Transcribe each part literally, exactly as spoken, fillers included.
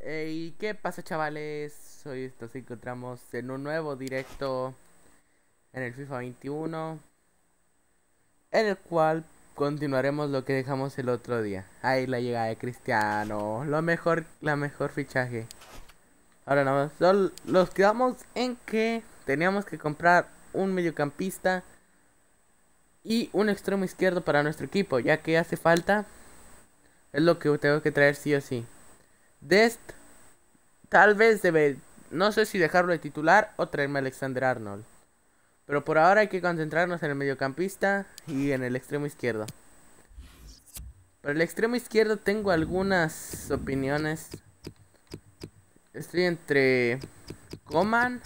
Hey, ¿qué pasa, chavales? Hoy nos encontramos en un nuevo directo en el FIFA veintiuno, en el cual continuaremos lo que dejamos el otro día. Ahí la llegada de Cristiano, lo mejor, la mejor fichaje. Ahora nada más, solo nos quedamos en que teníamos que comprar un mediocampista y un extremo izquierdo para nuestro equipo, ya que hace falta, es lo que tengo que traer sí o sí. Dest Tal vez debe, no sé si dejarlo de titular o traerme a Alexander Arnold. Pero por ahora hay que concentrarnos en el mediocampista y en el extremo izquierdo. Para el extremo izquierdo tengo algunas opiniones. Estoy entre Coman,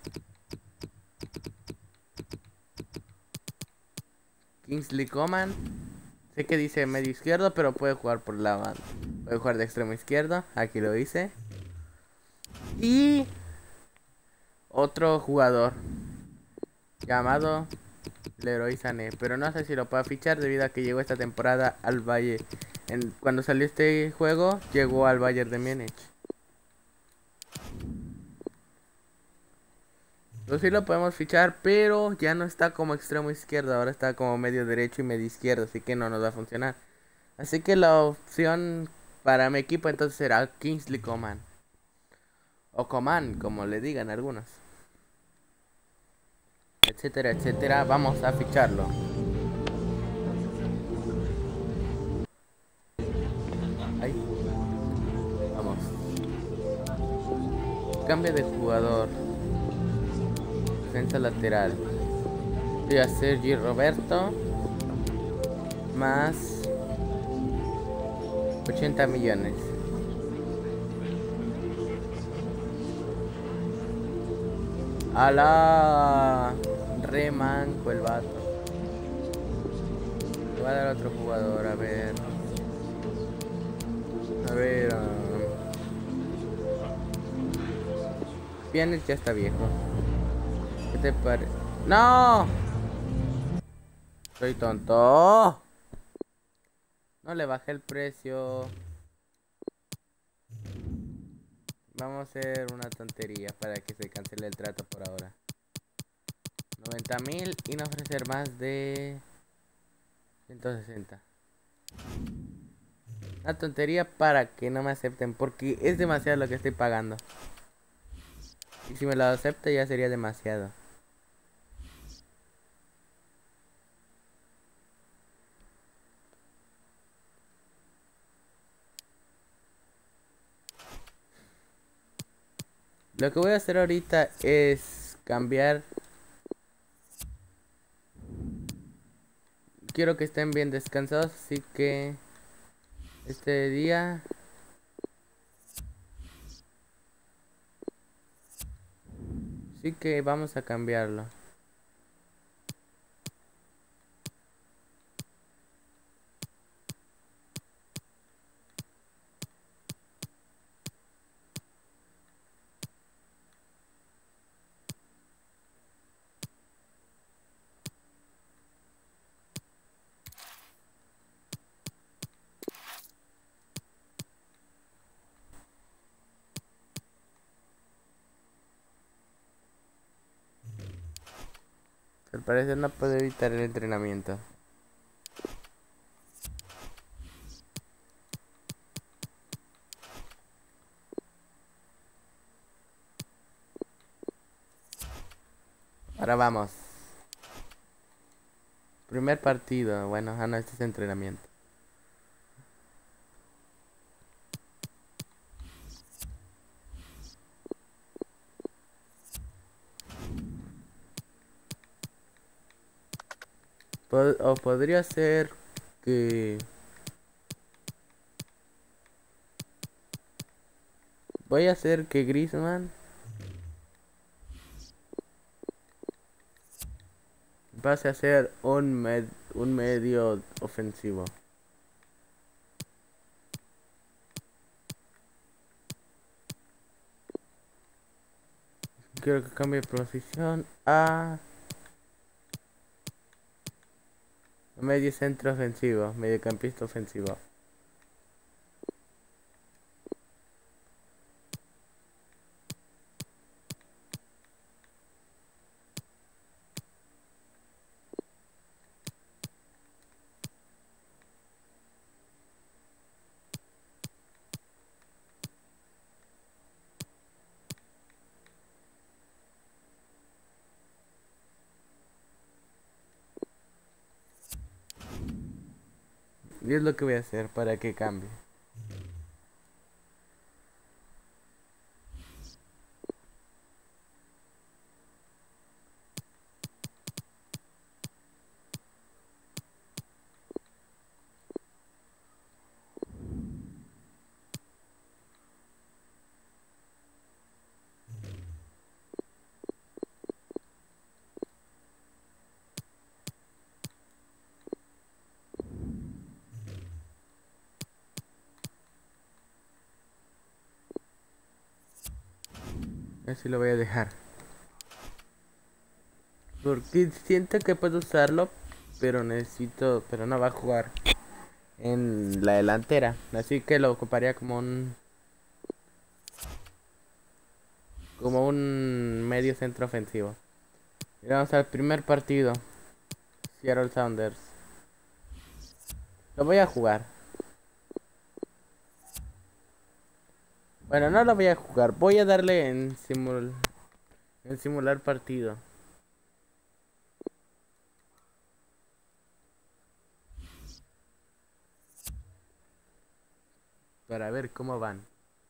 Kingsley Coman. Sé que dice medio izquierdo, pero puede jugar por la banda. Puede jugar de extremo izquierdo, aquí lo hice. Y otro jugador llamado Leroy Sané, pero no sé si lo puedo fichar debido a que llegó esta temporada al Valle. En, cuando salió este juego, llegó al Bayern de Múnich. Entonces sí lo podemos fichar, pero ya no está como extremo izquierdo, ahora está como medio derecho y medio izquierdo, así que no nos va a funcionar. Así que la opción para mi equipo entonces será Kingsley Coman. O Coman, como le digan algunos. Etcétera, etcétera. Vamos a ficharlo. Ahí. Vamos. Cambio de jugador. Defensa lateral. Voy a Sergi Roberto. Más ochenta millones. A la re manco el vato. Le voy a dar a otro jugador, a ver. A ver. Um... Pjanic ya está viejo. ¿Qué te parece? ¡No! Soy tonto. No le bajé el precio. Vamos a hacer una tontería para que se cancele el trato por ahora. noventa mil y no ofrecer más de ciento sesenta. Una tontería para que no me acepten, porque es demasiado lo que estoy pagando. Y si me lo acepta ya sería demasiado. Lo que voy a hacer ahorita es cambiar. Quiero que estén bien descansados, así que este día sí que vamos a cambiarlo. Al parecer no puedo evitar el entrenamiento. Ahora vamos. Primer partido. Bueno, ah no, este es entrenamiento. Pod- o podría ser que voy a hacer que Griezmann pase a ser un, med un medio ofensivo. Quiero que cambie de posición a medio centro ofensivo, mediocampista ofensivo. Y es lo que voy a hacer para que cambie. Así lo voy a dejar. Porque siento que puedo usarlo, pero necesito, pero no va a jugar en la delantera. Así que lo ocuparía como un, como un medio centro ofensivo. Y vamos al primer partido. Seattle Sounders. Lo voy a jugar. Bueno, no lo voy a jugar. Voy a darle en simul en simular partido. Para ver cómo van.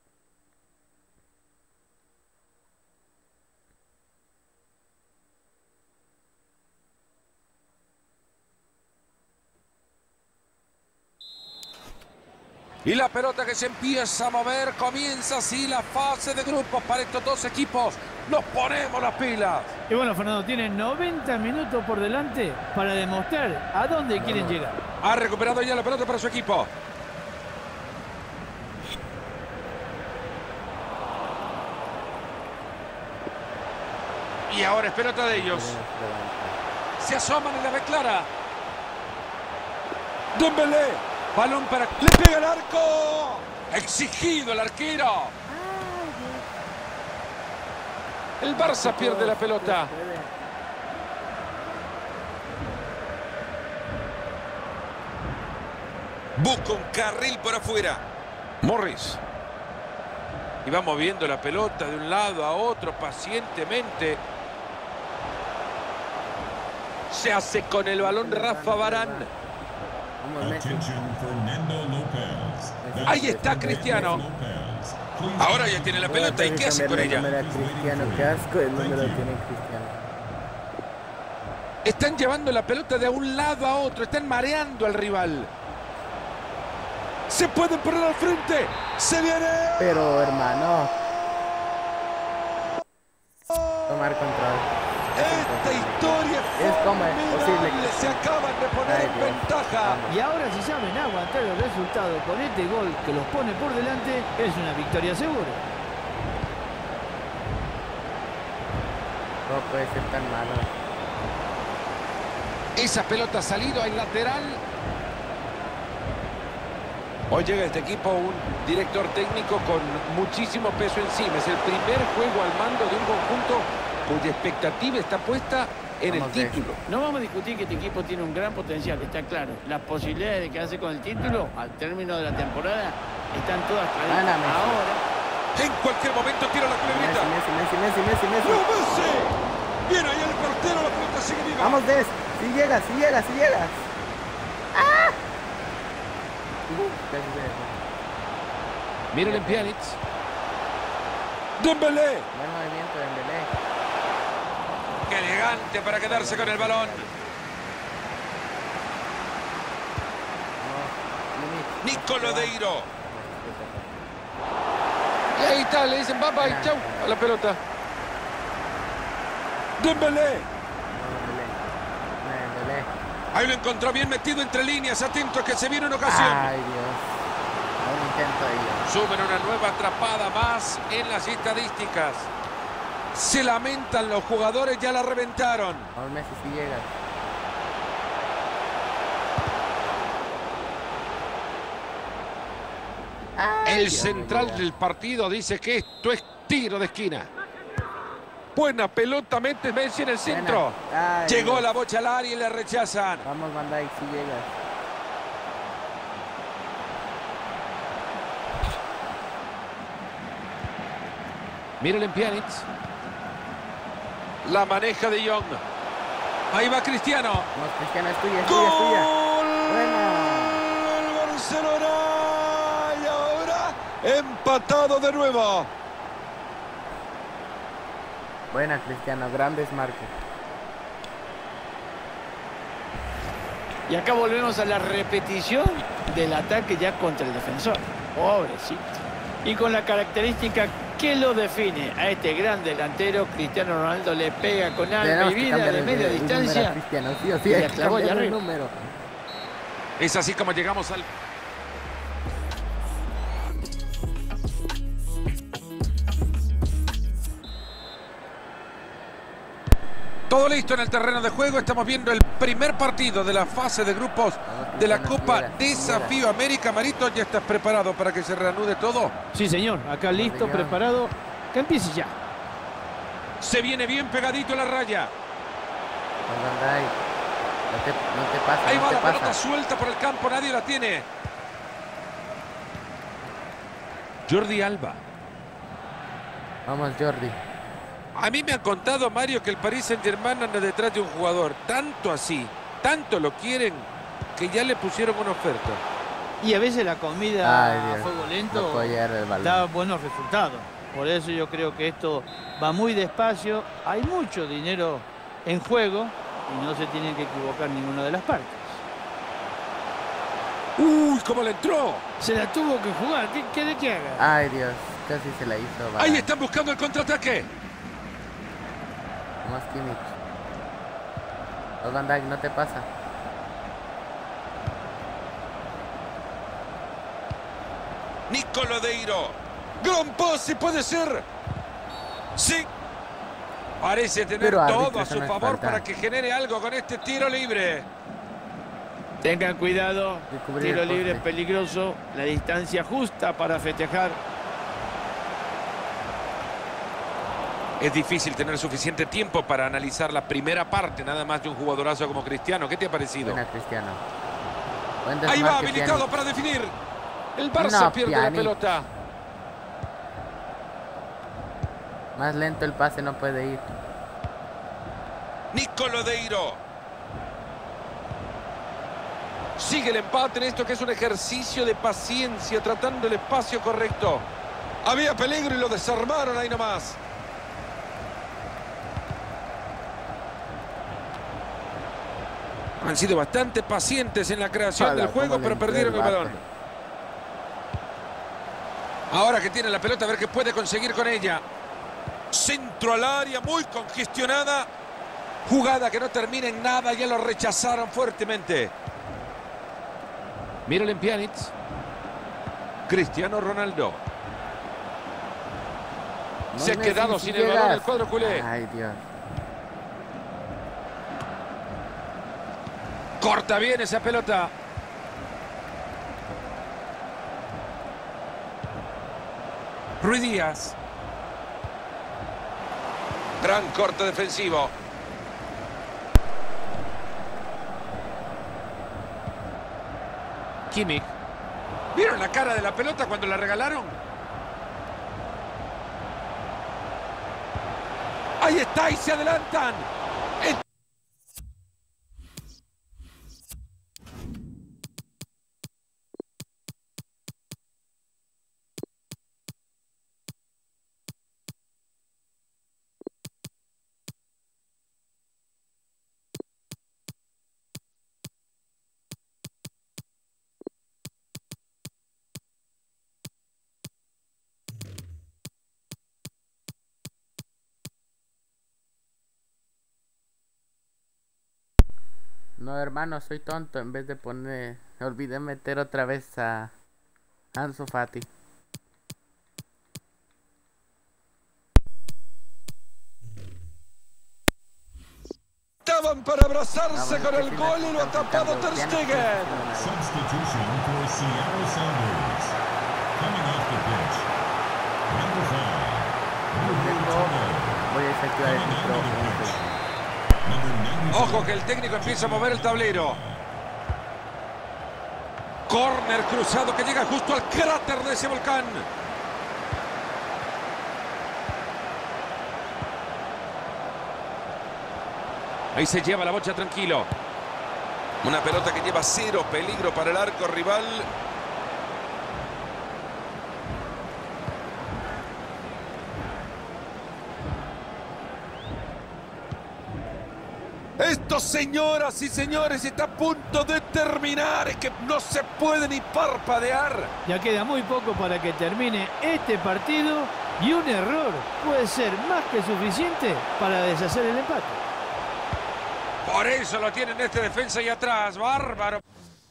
Y la pelota que se empieza a mover, comienza así la fase de grupos para estos dos equipos. Nos ponemos las pilas. Y bueno, Fernando, tienen noventa minutos por delante para demostrar a dónde quieren llegar. Ha recuperado ya la pelota para su equipo. Y ahora es pelota de ellos. Se asoman en la red clara. Dembélé. Balón para... ¡Le pega el arco! Exigido el arquero. El Barça pierde la pelota. Busca un carril por afuera. Morris. Y va moviendo la pelota de un lado a otro pacientemente. Se hace con el balón Rafa Varane. Ahí está Cristiano. Ahora ya tiene la pelota. ¿Y qué hace con ella? Cristiano, qué asco el número tiene Cristiano. Están llevando la pelota de un lado a otro. Están mareando al rival. Se pueden poner al frente. Se viene. Pero hermano, tomar control. Esta historia es como posible que se acaban de poner en ventaja. Y ahora, si saben aguantar el resultado con este gol que los pone por delante, es una victoria segura. No puede ser tan malo. Esa pelota ha salido al lateral. Hoy llega este equipo un director técnico con muchísimo peso encima. Es el primer juego al mando de un conjunto cuya expectativa está puesta en el título. No vamos a discutir que este equipo tiene un gran potencial, está claro. Las posibilidades de quedarse con el título al término de la temporada están todas claras. Ahora, en cualquier momento tira la culebrita. Messi, Messi, Messi, Messi, Messi. ¡No, Messi! Viene ahí el portero, la pelota sigue viva. Vamos, Des. Si llegas, si llegas, si llegas. ¡Ah! Miren en Pjanic. Dembélé. Buen movimiento de Dembélé. Qué elegante para quedarse con el balón. Nico Lodeiro. Y ahí está, le dicen papá y chau a la pelota. Dembélé. Ahí lo encontró bien metido entre líneas. Atento que se viene una ocasión. Ay, Dios. Un intento de ellos. Suben una nueva atrapada más en las estadísticas. Se lamentan los jugadores, ya la reventaron. Vamos, Messi, si llegas. Ay, El Dios central mío. del partido dice que esto es tiro de esquina. Buena pelota, mete Messi en el centro. Ay, Llegó Dios. la bocha al área y le rechazan. Vamos, Van Dijk, si llegas. Miren en Pjanic. La maneja de Jong. Ahí va Cristiano. Vamos, Cristiano, es tuya, es tuya, es tuya. ¡Gol! Bueno. Barcelona. Y ahora empatado de nuevo. Buena, Cristiano, grandes marcos. Y acá volvemos a la repetición del ataque ya contra el defensor. Pobrecito. Y con la característica que lo define a este gran delantero, Cristiano Ronaldo le pega con alma y vida de media el, distancia. El Cristiano, sí o sí, y le clavó allá arriba. Número. Es así como llegamos al... Todo listo en el terreno de juego. Estamos viendo el primer partido de la fase de grupos de la Copa Desafío América. Marito, ¿ya estás preparado para que se reanude todo? Sí, señor. Acá listo, preparado. Que empiece ya. Se viene bien pegadito a la raya. No te, no te pasa, Ahí no va te la pasa. pelota suelta por el campo. Nadie la tiene. Jordi Alba. Vamos, Jordi. A mí me han contado, Mario, que el Paris Saint-Germain anda detrás de un jugador. Tanto así, tanto lo quieren, que ya le pusieron una oferta. Y a veces la comida Ay, a fuego lento no el balón. da buenos resultados. Por eso yo creo que esto va muy despacio. Hay mucho dinero en juego y no se tienen que equivocar ninguna de las partes. ¡Uy, cómo le entró! Se la tuvo que jugar. ¿Qué quiere que haga? Ay, Dios. Casi se la hizo. Balón. Ahí están buscando el contraataque. Más Kimmich. Los Van Dijk, no te pasa. Nico Lodeiro. Gran pase, puede ser. Sí. Parece tener Pero, todo árbitro, a su no es favor falta. para que genere algo con este tiro libre. Tengan cuidado. Cubrir Tiro el libre poste. peligroso. La distancia justa para festejar. Es difícil tener suficiente tiempo para analizar la primera parte, nada más de un jugadorazo como Cristiano. ¿Qué te ha parecido? Buena, Cristiano. Buen Ahí va, desmarque, habilitado Pjanic. para definir. El Barça No, pierde Pjanic. la pelota. Más lento el pase no puede ir. Nico Lodeiro. Sigue el empate en esto que es un ejercicio de paciencia, tratando el espacio correcto. Había peligro y lo desarmaron ahí nomás. Han sido bastante pacientes en la creación Ala, del juego, cómo le pero entró perdieron el el balón. vato. Ahora que tiene la pelota, a ver qué puede conseguir con ella. Centro al área, muy congestionada. Jugada que no termina en nada, ya lo rechazaron fuertemente. Míralo en Pjanic. Cristiano Ronaldo. No, Se ha Messi, quedado si sin el llegas. balón el cuadro culé. Ay, Dios. Corta bien esa pelota. Ruiz Díaz. Gran corte defensivo. Kimmich. ¿Vieron la cara de la pelota cuando la regalaron? Ahí está y se adelantan. El... No, hermano, soy tonto. En vez de poner... Me olvidé meter otra vez a Ansu Fati. Estaban para abrazarse Vamos, con que el sí, gol no, y lo ha no, tapado no, Ter no, no, Stegen. no, Substitution for Seattle Sounders. Coming off the pitch, number five, Roberto. Voy a desactivar el micrófono. Number ninety-four. Ojo que el técnico empieza a mover el tablero. Corner cruzado que llega justo al cráter de ese volcán. Ahí se lleva la bocha tranquilo. Una pelota que lleva cero peligro para el arco rival. Esto, señoras y señores, está a punto de terminar. Es que no se puede ni parpadear. Ya queda muy poco para que termine este partido y un error puede ser más que suficiente para deshacer el empate. Por eso lo tienen este defensa y atrás. Bárbaro.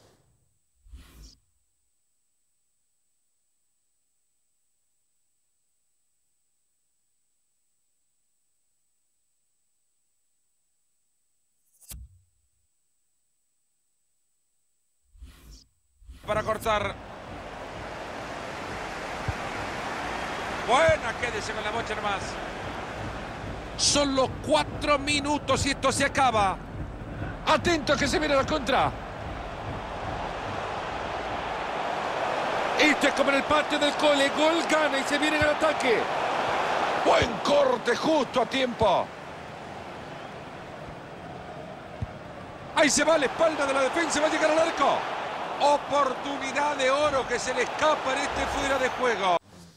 Para cortar. Buena, quédese con la bocha nomás. Solo cuatro minutos y esto se acaba. Atento que se viene la contra. Esto es como en el patio del cole. Gol gana y se viene al ataque. Buen corte justo a tiempo. Ahí se va a la espalda de la defensa. Va a llegar al arco. Oportunidad de oro que se le escapa en este fuera de juego.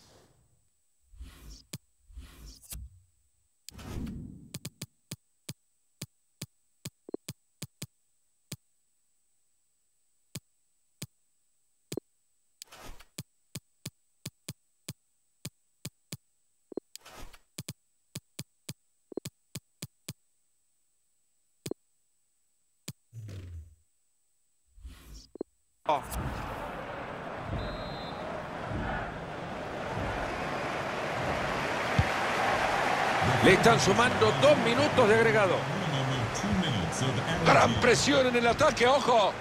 Le están sumando dos minutos de agregado. Gran presión en el ataque, ojo.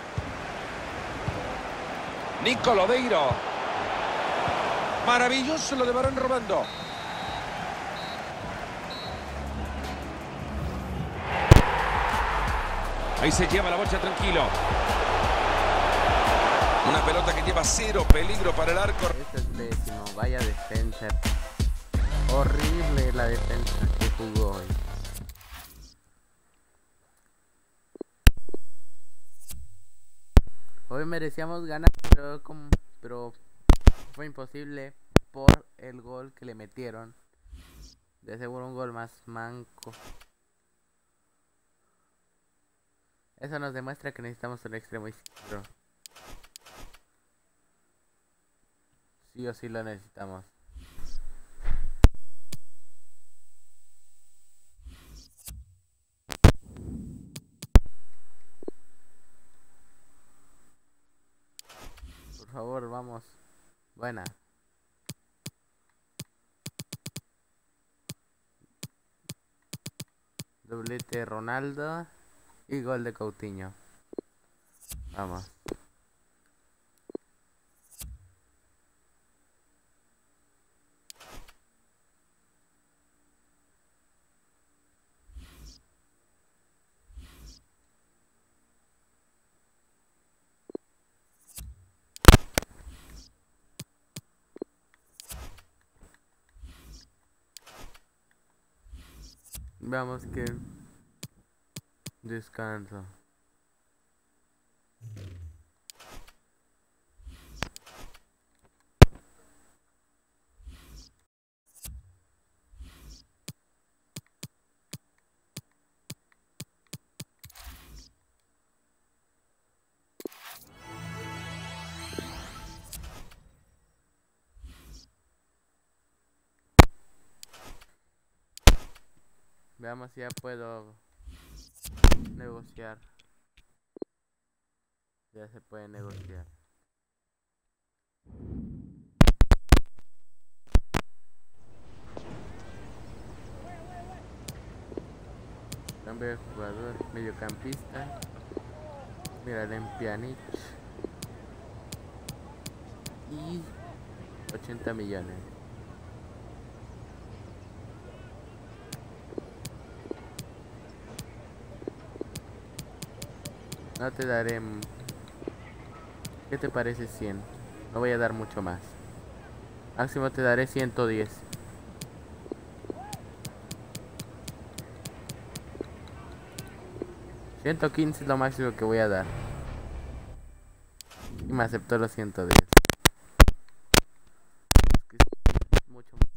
Nico Lodeiro. Maravilloso lo de Varane robando. Ahí se lleva la bocha tranquilo. Una pelota que lleva cero peligro para el arco. Este es décimo, vaya defensa. Horrible la defensa que jugó hoy. Hoy merecíamos ganar, pero, como, pero fue imposible por el gol que le metieron. De seguro un gol más manco. Eso nos demuestra que necesitamos un extremo izquierdo. Sí o sí lo necesitamos. Por favor, vamos. Buena. Doblete Ronaldo y gol de Coutinho. Vamos. Veamos que descanso. Veamos si ya puedo negociar. Ya se puede negociar. Cambio de jugador, mediocampista. Mira, Pjanic. Y ochenta millones. No te daré... ¿Qué te parece cien? No voy a dar mucho más. Máximo te daré ciento diez. ciento quince es lo máximo que voy a dar. Y me aceptó los ciento diez. Mucho más.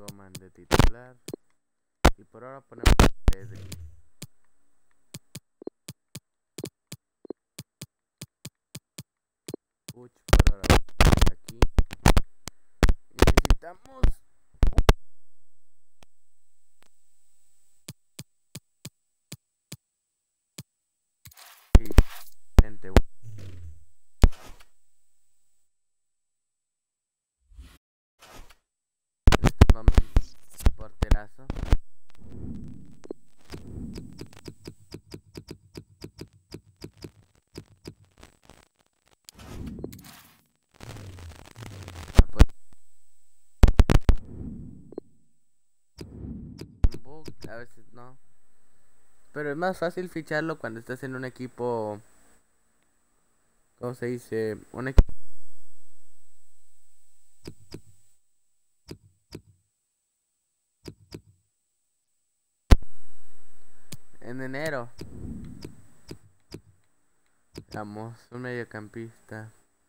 Coman de titular. Y por ahora ponemos a Pedri. Puch, por ahora aquí. Necesitamos y gente. En estos momentos porterazo. Ah, pues, un bug, a veces no. Pero es más fácil ficharlo cuando estás en un equipo. ¿Cómo se dice? Un equipo. En enero. Vamos, un mediocampista.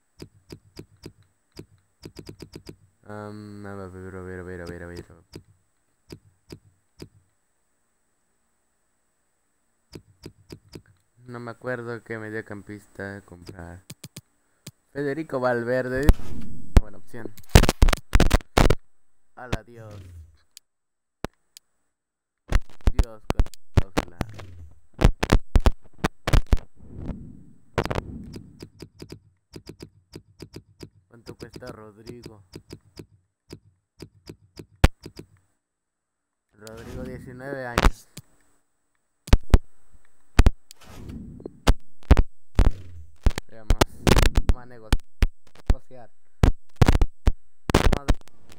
Um, a ver, a ver, a ver, a ver, a ver. No me acuerdo qué mediocampista comprar. Federico Valverde. Buena opción. Ala, Dios. Dios con cláusula. ¿Cuánto cuesta Rodrigo? Rodrigo, diecinueve años. Veamos. Vamos a negociar. Vamos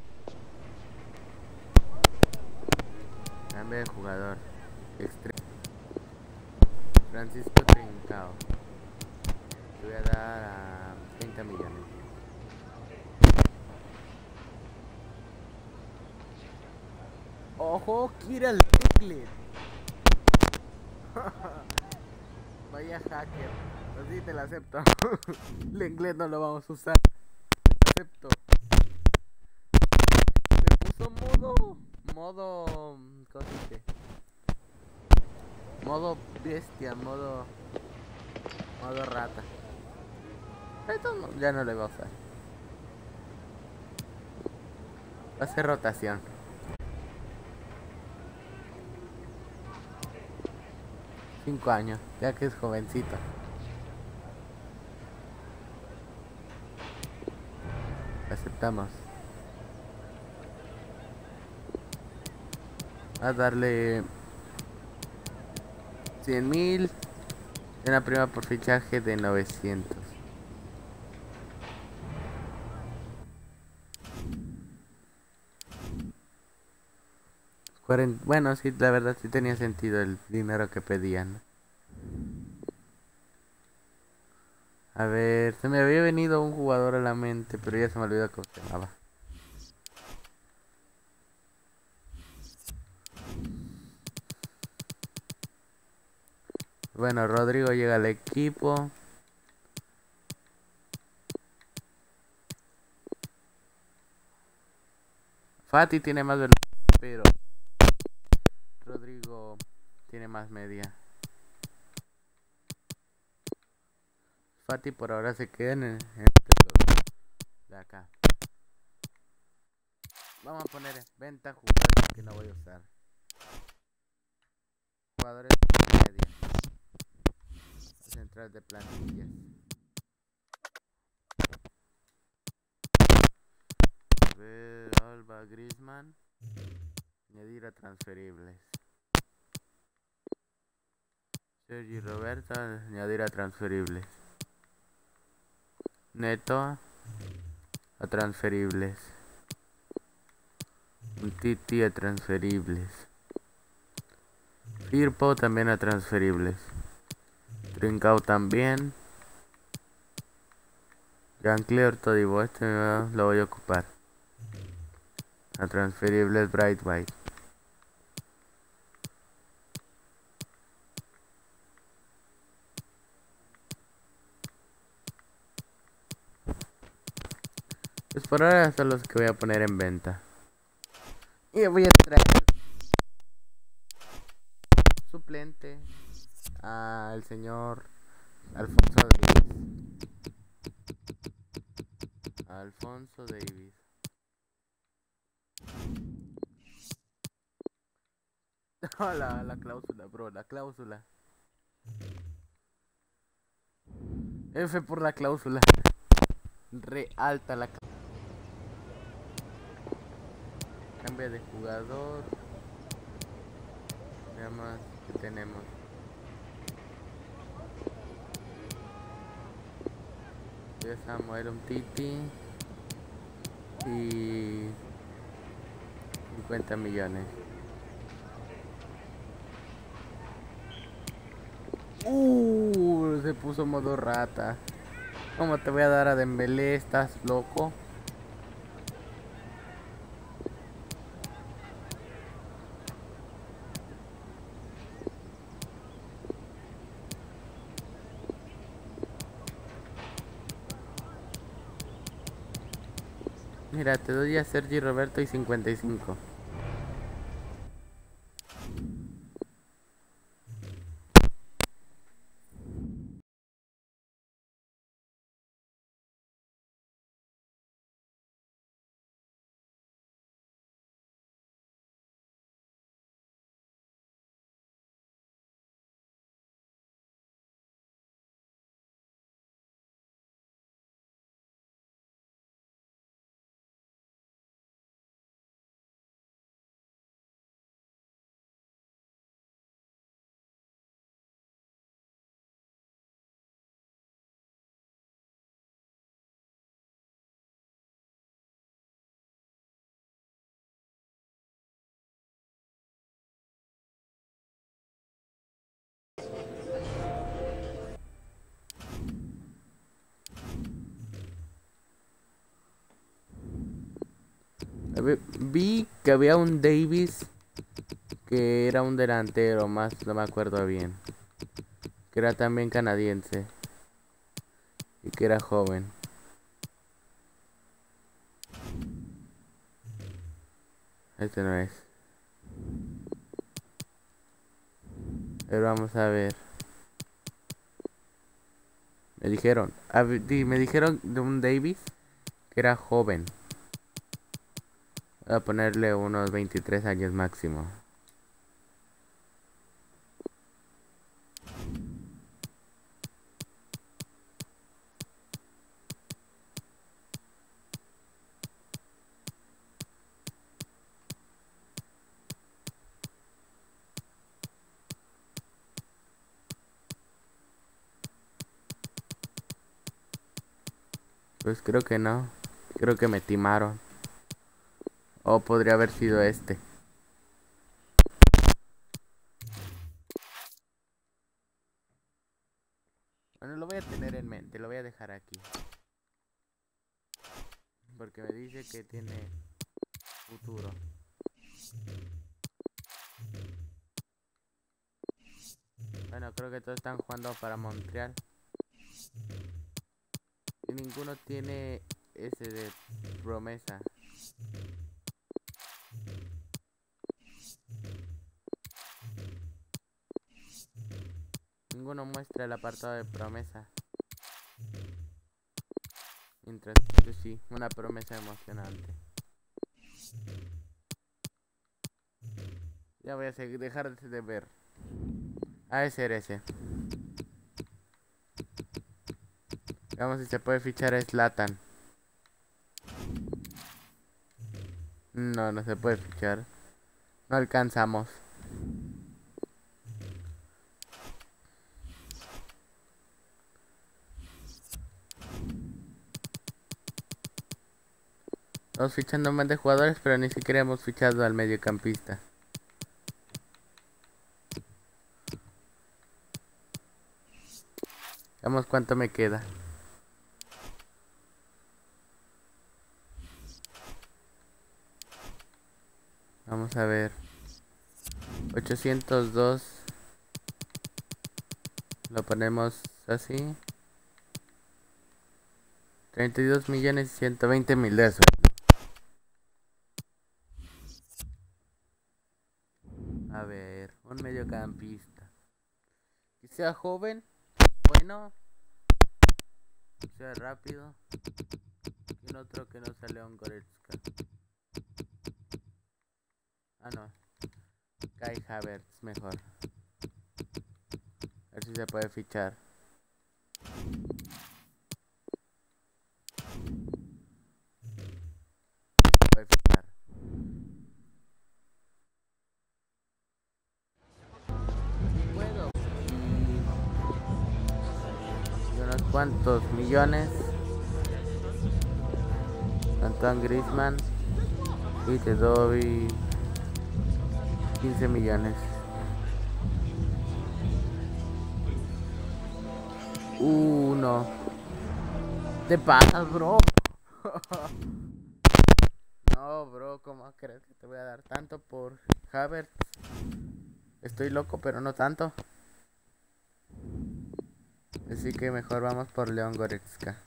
a... Cambio de jugador. Extremo. Francisco Trincao. Le voy a dar a treinta millones. Ojo, Kira Lenglet. Vaya hacker. Así te la acepto. Lenglet no lo vamos a usar. Te acepto. Se puso modo. Modo. ¿Cómo se dice? Modo bestia, modo. Modo rata. Esto no, ya no lo voy a usar. Va a ser rotación. Cinco años, ya que es jovencito. Aceptamos. A darle cien mil. Una prima por fichaje de novecientos. cuarenta, bueno, sí, la verdad sí tenía sentido el dinero que pedían. A ver, se me había venido un jugador a la mente, pero ya se me olvidó cómo se llamaba. Bueno, Rodrigo llega al equipo. Fati tiene más velocidad, pero Rodrigo tiene más media. Fati por ahora se queda en, el, en este de acá. Vamos a poner venta jugadores que no voy a usar. Jugadores de media. Central de plantillas. A ver, Alba, Griezmann. Añadir a transferibles. Sergi Roberto, añadir a transferibles. Neto a transferibles. Un Titi a transferibles. Firpo también a transferibles. Trincao también. Jean-Claire Todibo, este lo voy a ocupar. A transferibles Bright White. Pues por ahora son los que voy a poner en venta. Y voy a traer suplente al señor Alfonso Davis. Alfonso Davis. Oh, la, la cláusula, bro, la cláusula. F por la cláusula. Re alta la cláusula. Cambia de jugador. Veamos qué tenemos. De Samuel Umtiti. Y cincuenta millones. Uh, se puso modo rata. ¿Cómo te voy a dar a Dembélé? ¿Estás loco? Mira, te doy a Sergi Roberto y cincuenta y cinco. Vi que había un Davis que era un delantero, más no me acuerdo bien, que era también canadiense y que era joven. Este no es. Pero vamos a ver. Me dijeron, me dijeron de un Davis que era joven. Voy a ponerle unos veintitrés años máximo. Pues creo que no. Creo que me timaron. O podría haber sido este. Bueno, lo voy a tener en mente. Lo voy a dejar aquí. Porque me dice que tiene futuro. Bueno, creo que todos están jugando para Montreal. Y ninguno tiene ese de promesa. Ninguno muestra el apartado de promesa. Mientras que sí, una promesa emocionante. Ya voy a seguir, dejar de ver. A ese era ese. Veamos si se puede fichar a Zlatan. No, no se puede fichar. No alcanzamos. Estamos fichando más de jugadores, pero ni siquiera hemos fichado al mediocampista. Veamos cuánto me queda. Vamos a ver. ochocientos dos. Lo ponemos así. treinta y dos millones y ciento veinte mil de eso. Un mediocampista. Que sea joven, bueno, que sea rápido. Y un otro que no sea León Goretzka. Ah, no. Kai Havertz, mejor. A ver si se puede fichar. Se puede fichar. Puedo. Y unos cuantos millones. Antoine Griezmann. Y te doy quince millones. Uh, no. ¿Te pasas, bro? No, bro, ¿cómo crees que te voy a dar tanto por Havertz? Estoy loco, pero no tanto. Así que mejor vamos por León Goretzka.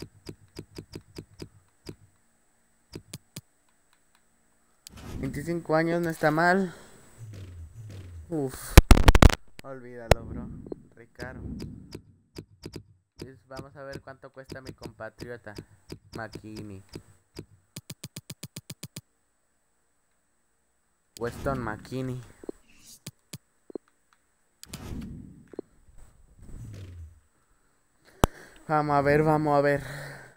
veinticinco años no está mal. Uf. Olvídalo, bro. Ricardo. Pues vamos a ver cuánto cuesta mi compatriota McKinney. Weston McKinney. Vamos a ver, vamos a ver.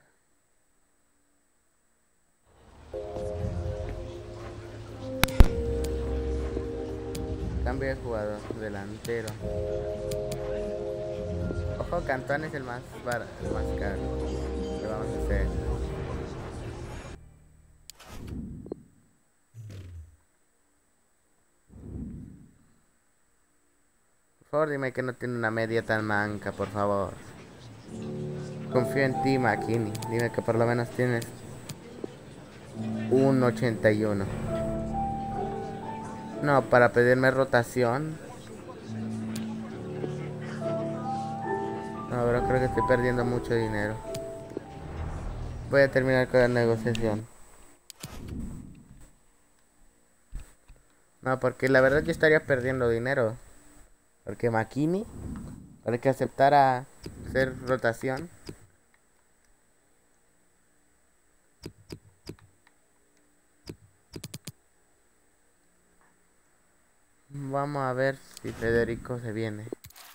Cambio de jugador, delantero. Ojo, Cantón es el más barato, el más caro. ¿Qué vamos a hacer? Por favor, dime que no tiene una media tan manca, por favor. Confío en ti, McKinney. Dime que por lo menos tienes un ochenta y uno. No, para pedirme rotación. No, pero creo que estoy perdiendo mucho dinero. Voy a terminar con la negociación. No, porque la verdad yo estaría perdiendo dinero. Porque McKinney, para que aceptara hacer rotación. Vamos a ver si Federico se viene.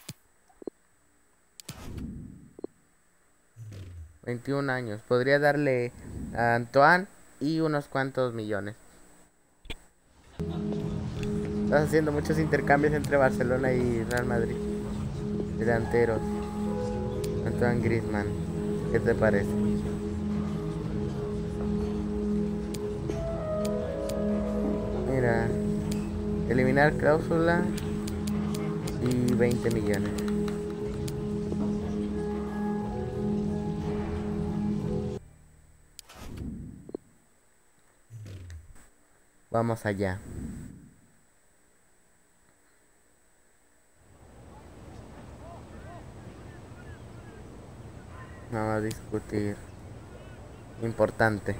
veintiún años. Podría darle a Antoine y unos cuantos millones. Estás haciendo muchos intercambios entre Barcelona y Real Madrid. Delanteros. Antoine Griezmann. ¿Qué te parece? Mira. Eliminar cláusula. Y veinte millones. Vamos allá. Vamos a discutir. Importante.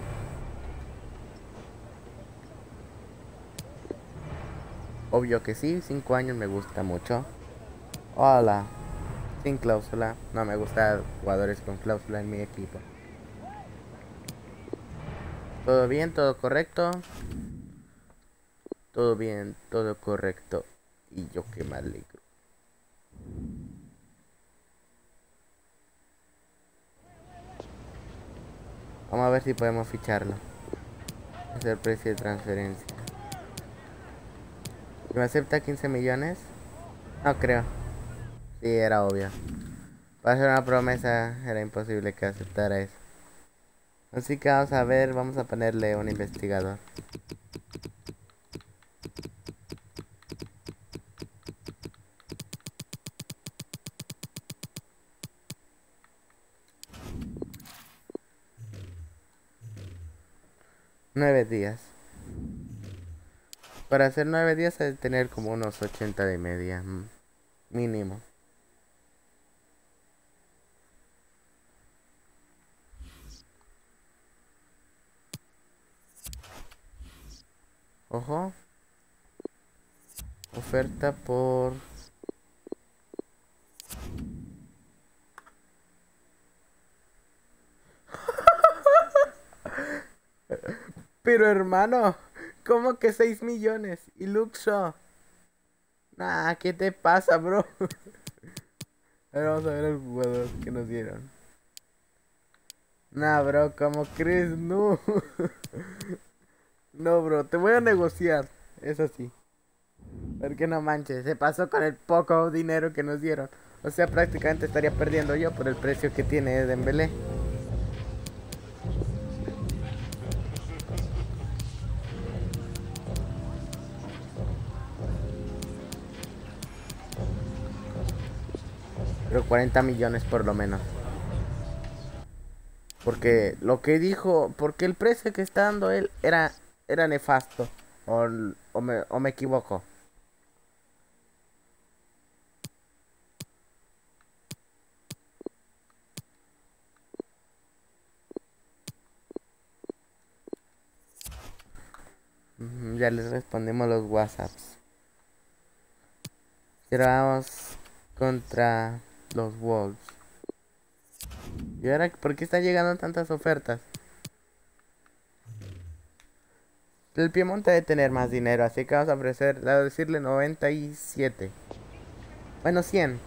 Obvio que sí, cinco años me gusta mucho. Hola. Sin cláusula. No me gusta jugadores con cláusula en mi equipo. ¿Todo bien? ¿Todo correcto? Todo bien, todo correcto. Y yo que me alegro. Vamos a ver si podemos ficharlo. Es el precio de transferencia. ¿Me acepta quince millones? No creo. Sí, era obvio. Para hacer una promesa era imposible que aceptara eso. Así que vamos a ver, vamos a ponerle un investigador. Nueve días. Para hacer nueve días hay que tener como unos ochenta de media. Mínimo. Ojo. Oferta por... Pero hermano, ¿cómo que seis millones? Y Luke Shaw. Nah, ¿qué te pasa, bro? A ver, vamos a ver el jugador que nos dieron. Nah, bro, ¿cómo crees? No. No, bro, te voy a negociar. Es así. Porque no manches, se pasó con el poco dinero que nos dieron. O sea, prácticamente estaría perdiendo yo por el precio que tiene Dembélé. Pero cuarenta millones por lo menos. Porque lo que dijo, porque el precio que está dando él era, era nefasto. O, o, me, o me equivoco. Ya les respondimos los WhatsApps. Y ahora vamos contra los Wolves. ¿Y ahora por qué están llegando tantas ofertas? El Piemonte debe tener más dinero, así que vamos a ofrecer, a decirle noventa y siete. Bueno, cien.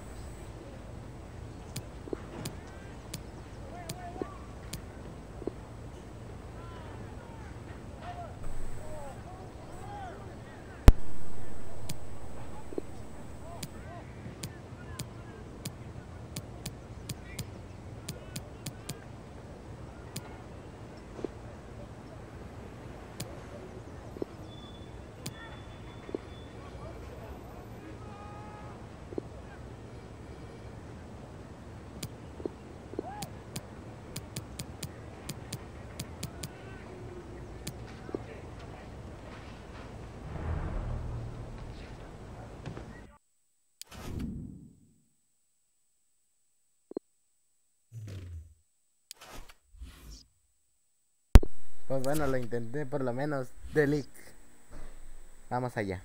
Pues bueno, lo intenté por lo menos. De leak. Vamos allá.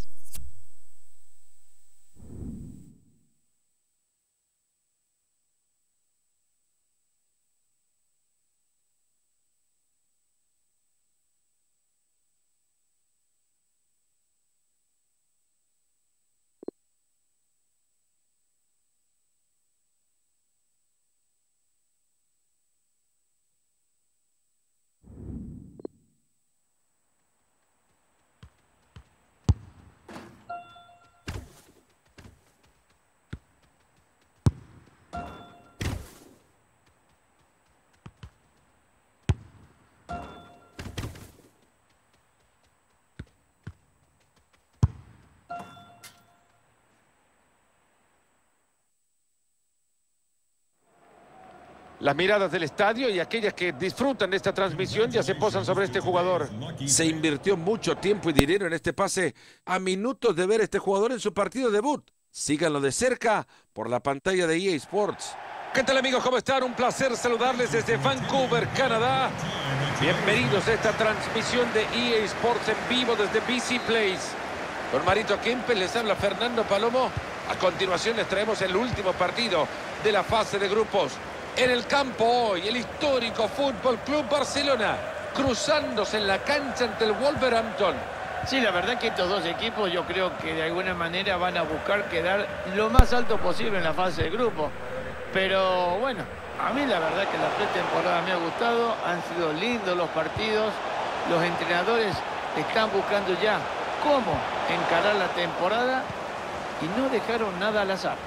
Las miradas del estadio y aquellas que disfrutan de esta transmisión ya se posan sobre este jugador. Se invirtió mucho tiempo y dinero en este pase a minutos de ver a este jugador en su partido debut. Síganlo de cerca por la pantalla de E A Sports. ¿Qué tal, amigos? ¿Cómo están? Un placer saludarles desde Vancouver, Canadá. Bienvenidos a esta transmisión de E A Sports en vivo desde B C Place. Con Marito Kempes les habla Fernando Palomo. A continuación les traemos el último partido de la fase de grupos. En el campo hoy, el histórico Fútbol Club Barcelona, cruzándose en la cancha ante el Wolverhampton. Sí, la verdad que estos dos equipos yo creo que de alguna manera van a buscar quedar lo más alto posible en la fase de grupo. Pero bueno, a mí la verdad que la pretemporada me ha gustado, han sido lindos los partidos. Los entrenadores están buscando ya cómo encarar la temporada y no dejaron nada al azar.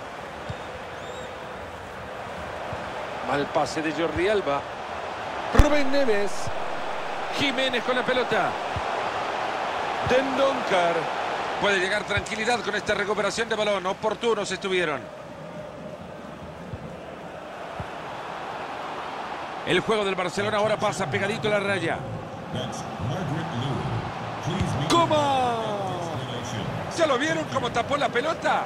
Mal pase de Jordi Alba. Rubén Neves. Jiménez con la pelota. Dendoncker. Puede llegar tranquilidad con esta recuperación de balón. Oportunos estuvieron. El juego del Barcelona ahora pasa pegadito a la raya. ¿Cómo? ¿Ya lo vieron cómo tapó la pelota?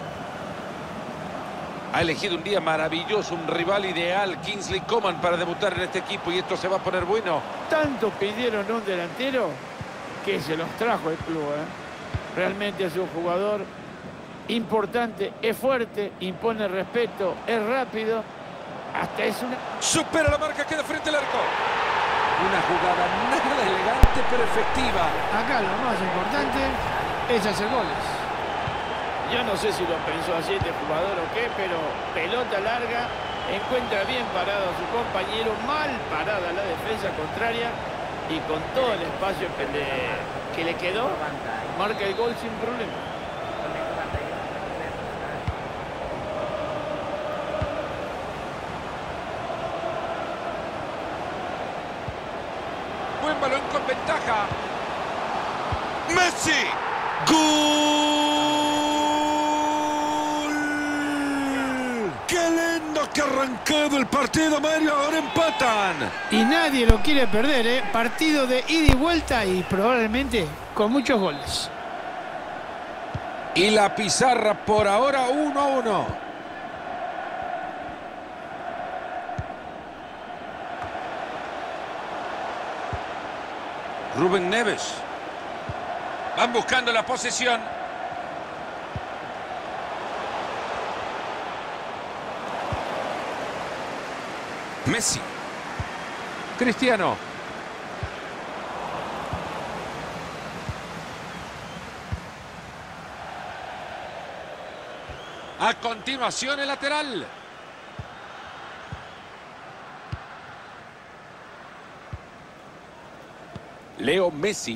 Ha elegido un día maravilloso, un rival ideal, Kingsley Coman, para debutar en este equipo, y esto se va a poner bueno. Tanto pidieron un delantero que se los trajo el club, ¿eh? Realmente es un jugador importante, es fuerte, impone respeto, es rápido. Hasta es una... Supera la marca, queda frente al arco. Una jugada nada elegante, pero efectiva. Acá lo más importante es hacer goles. Yo no sé si lo pensó así este jugador o qué, pero pelota larga, encuentra bien parado a su compañero, mal parada la defensa contraria y con todo el espacio que le, que le quedó, marca el gol sin problema. Buen balón con ventaja. Messi. ¡Gol! ¡Qué lindo que ha arrancado el partido, Mario! Ahora empatan. Y nadie lo quiere perder, ¿eh? Partido de ida y vuelta y probablemente con muchos goles. Y la pizarra por ahora uno a uno. Rubén Neves. Van buscando la posesión. Messi. Cristiano. A continuación el lateral. Leo Messi.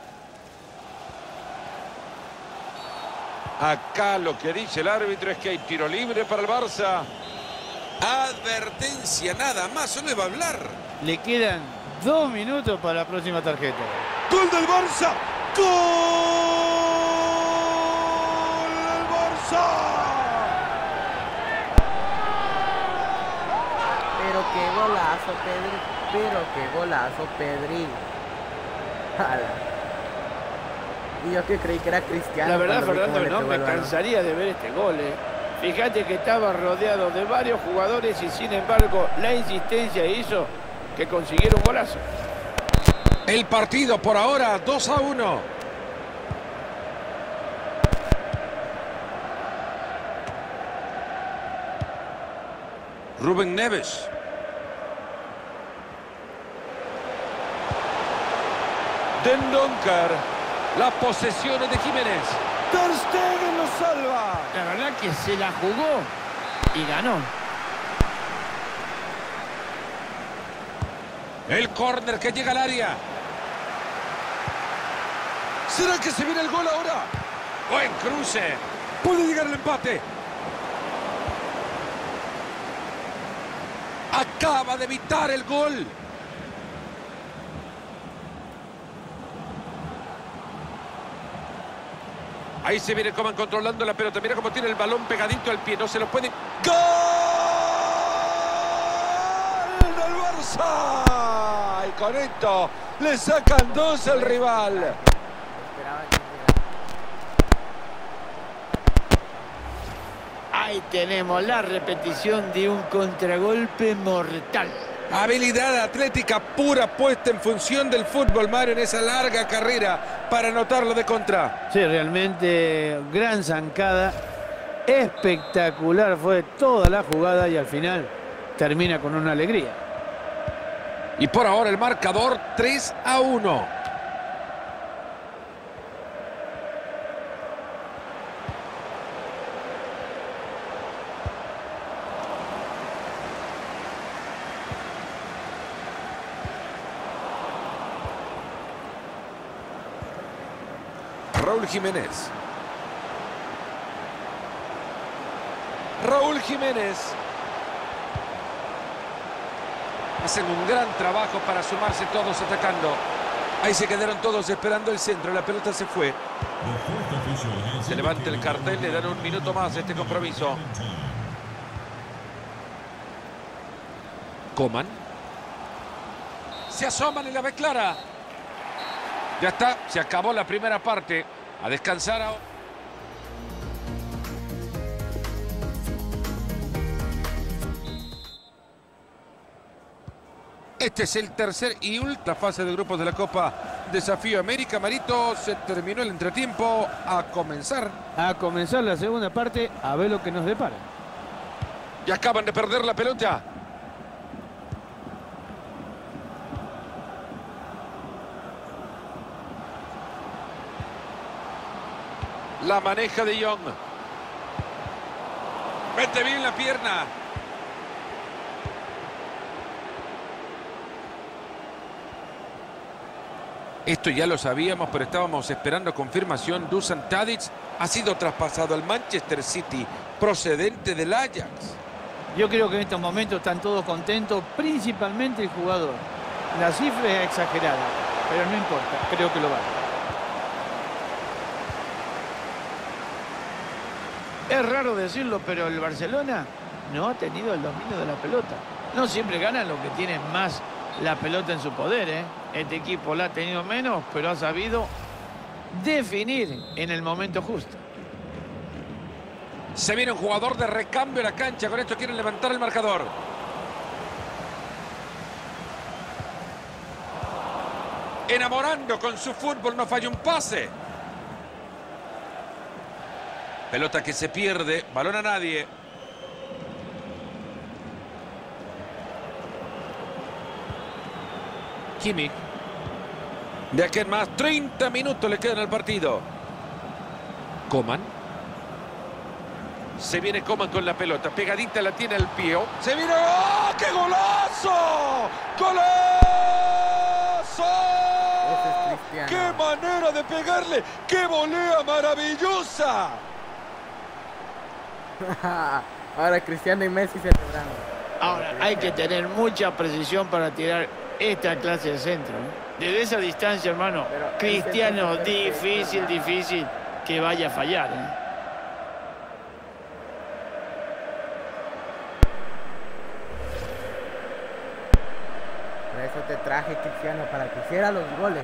Acá lo que dice el árbitro es que hay tiro libre para el Barça. Advertencia, nada más, solo va a hablar. Le quedan dos minutos para la próxima tarjeta. ¡Gol del Barça! ¡Gol del Barça! Pero qué golazo, Pedri. Pero qué golazo, Pedri. Jala. Y yo que creí que era Cristiano. La verdad, cuando vi cómo Fernando, le no pegó me el balón. cansaría de ver este gol. eh. Fíjate que estaba rodeado de varios jugadores y sin embargo la insistencia hizo que consiguiera un golazo. El partido por ahora dos a uno. Rubén Neves. Dendoncker. La posesión es de Jiménez. Ter Stegen lo salva. La verdad que se la jugó y ganó. El córner que llega al área. ¿Será que se viene el gol ahora? Buen cruce. Puede llegar el empate. Acaba de evitar el gol. Ahí se viene Coman controlando la pelota. Mira cómo tiene el balón pegadito al pie. No se lo puede... ¡Gol del Barça! Y con esto le sacan dos al rival. Esperaba que llegara. Ahí tenemos la repetición de un contragolpe mortal. Habilidad atlética pura puesta en función del fútbol, Mario, en esa larga carrera para anotarlo de contra. Sí, realmente gran zancada. Espectacular fue toda la jugada y al final termina con una alegría. Y por ahora el marcador tres a uno. Raúl Jiménez. Raúl Jiménez. Hacen un gran trabajo para sumarse todos atacando. Ahí se quedaron todos esperando el centro. La pelota se fue. Se levanta el cartel. Le dan un minuto más a este compromiso. Coman. Se asoman y la ve clara. Ya está. Se acabó la primera parte. A descansar ahora. Este es el tercer y última fase de grupos de la Copa Desafío América. Marito, se terminó el entretiempo. A comenzar. A comenzar la segunda parte, a ver lo que nos depara. Y acaban de perder la pelota. La maneja de Jong. Mete bien la pierna. Esto ya lo sabíamos, pero estábamos esperando confirmación. Dusan Tadic ha sido traspasado al Manchester City, procedente del Ajax. Yo creo que en estos momentos están todos contentos, principalmente el jugador. La cifra es exagerada, pero no importa, creo que lo vale. Es raro decirlo, pero el Barcelona no ha tenido el dominio de la pelota. No siempre ganan los que tienen más la pelota en su poder, ¿eh? Este equipo la ha tenido menos, pero ha sabido definir en el momento justo. Se viene un jugador de recambio a la cancha. Con esto quieren levantar el marcador. Enamorando con su fútbol, no falla un pase. Pelota que se pierde, balón a nadie. Kimmich. De aquí en más, treinta minutos le quedan al partido. Coman. Se viene Coman con la pelota. Pegadita la tiene al pie. Se viene. ¡Oh, qué golazo! ¡Golazo! Ese es ¡Qué manera de pegarle! ¡Qué volea maravillosa! Ahora Cristiano y Messi celebrando. Ahora, hay que tener mucha precisión para tirar esta clase de centro, ¿eh? Desde esa distancia, hermano, Pero Cristiano, ese centro difícil, es difícil que vaya a fallar, ¿eh? Por eso te traje, Cristiano, para que hiciera los goles.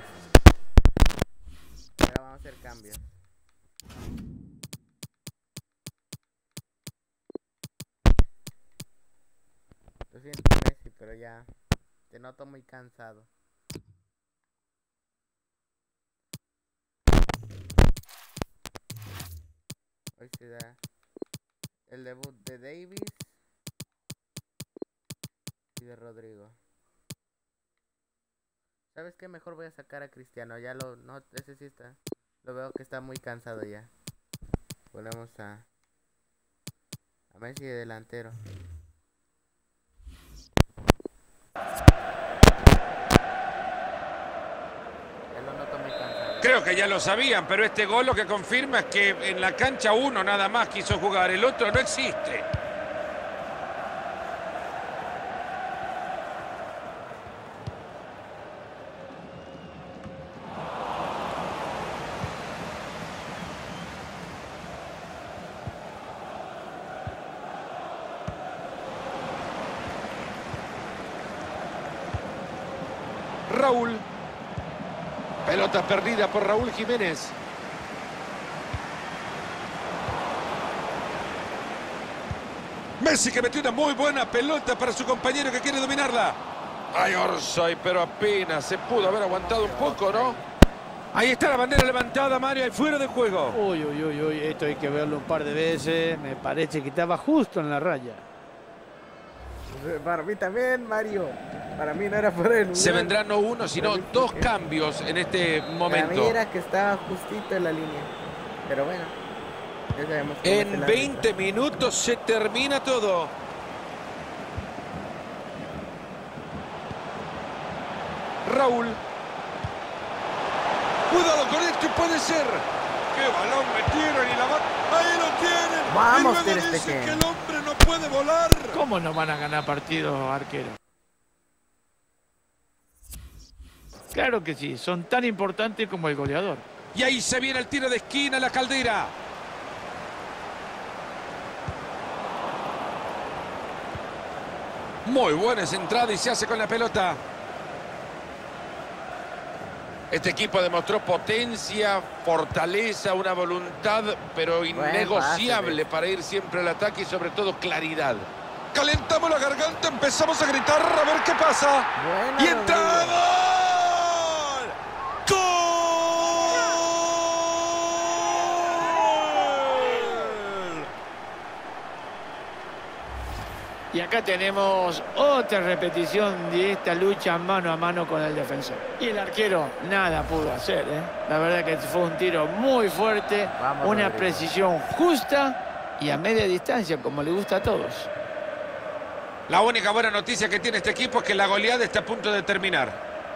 Ahora vamos a hacer cambios. Lo siento, Messi, pero ya te noto muy cansado. Hoy se da el debut de Davis y de Rodrigo. ¿Sabes qué? Mejor voy a sacar a Cristiano. Ya lo... No, ese sí está. Lo veo que está muy cansado ya. Volvemos a... A Messi de delantero. Ya lo noto muy cansado. Creo que ya lo sabían, pero este gol lo que confirma es que en la cancha uno nada más quiso jugar. El otro no existe. Raúl. Pelota perdida por Raúl Jiménez. Messi que metió una muy buena pelota para su compañero que quiere dominarla. Ay, Orsay, pero apenas se pudo haber aguantado un poco, ¿no? Ahí está la bandera levantada, Mario, y fuera de juego. Uy, uy, uy, uy, esto hay que verlo un par de veces. Me parece que estaba justo en la raya. Para mí también, Mario. Para mí no era fuera de lugar. Se vendrán no uno, sino dos cambios en este momento. Para mí era que estaba justito en la línea. Pero bueno, ya sabemos cómo es En el veinte árbitro. minutos se termina todo. Raúl. Cuidado con esto, puede ser. ¡Qué balón metieron y la va... ¡Ahí lo tienen! Vamos, y luego Ter dicen Stegen. que el hombre no puede volar. ¿Cómo no van a ganar partidos, arquero? Claro que sí, son tan importantes como el goleador. Y ahí se viene el tiro de esquina, la Caldera. Muy buena esa entrada y se hace con la pelota. Este equipo demostró potencia, fortaleza, una voluntad, pero innegociable pase, para ir siempre al ataque y sobre todo claridad. Calentamos la garganta, empezamos a gritar a ver qué pasa. Buena, ¡Y entra! Rodrigo. ¡Gol! ¡Gol! Y acá tenemos otra repetición de esta lucha mano a mano con el defensor. Y el arquero nada pudo hacer, ¿eh? La verdad que fue un tiro muy fuerte, Vamos, una Rodrigo. precisión justa y a media distancia, como le gusta a todos. La única buena noticia que tiene este equipo es que la goleada está a punto de terminar.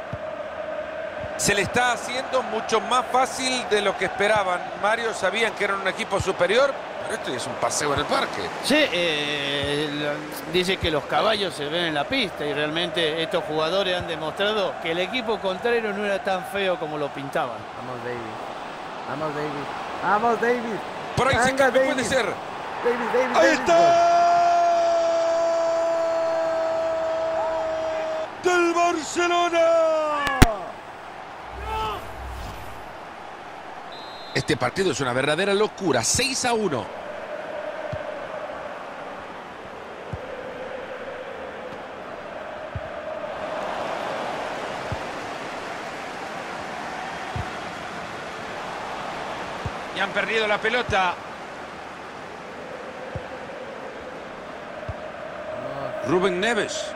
Se le está haciendo mucho más fácil de lo que esperaban. Mario, sabían que eran un equipo superior, pero esto es un paseo en el parque. Sí, eh, lo- dice que los caballos se ven en la pista y realmente estos jugadores han demostrado que el equipo contrario no era tan feo como lo pintaban. Vamos, David. Vamos, David. Vamos, David. Por ahí se Venga, cambia, David. puede ser. David, David, ¡Ahí David. está! ¡Del Barcelona! Este partido es una verdadera locura. seis a uno. Y han perdido la pelota. Rubén Neves.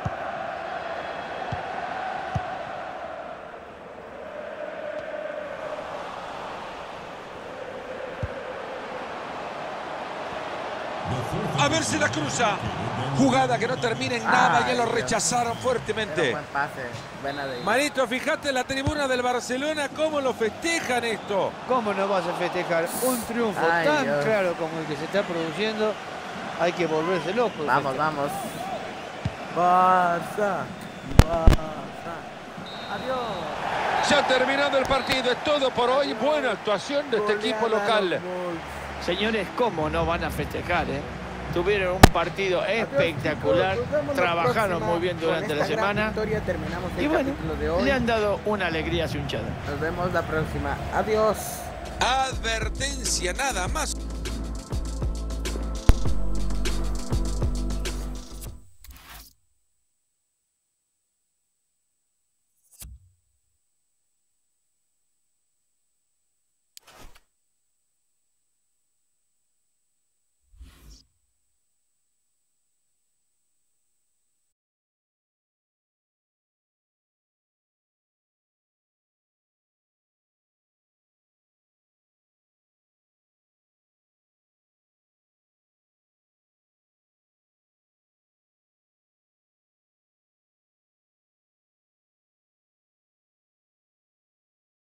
A ver si la cruza. Jugada que no termina en nada. Ya lo rechazaron fuertemente. Buen pase. Buena, David. Marito, fíjate en la tribuna del Barcelona cómo lo festejan esto. ¿Cómo no vas a festejar un triunfo Ay, tan Dios. claro como el que se está produciendo? Hay que volverse loco. de Vamos, festejar. vamos. Barça. Barça. Adiós. Se ha terminado el partido. Es todo por hoy. Buena actuación de este equipo Goleada local. los Wolves. Señores, ¿cómo no van a festejar, eh? Tuvieron un partido espectacular, Adiós, chicos. Nos vemos la trabajaron próxima. muy bien durante Con la esta gran semana victoria terminamos el y bueno, capítulo de hoy. le han dado una alegría a su hinchada. Nos vemos la próxima. Adiós. Advertencia nada más.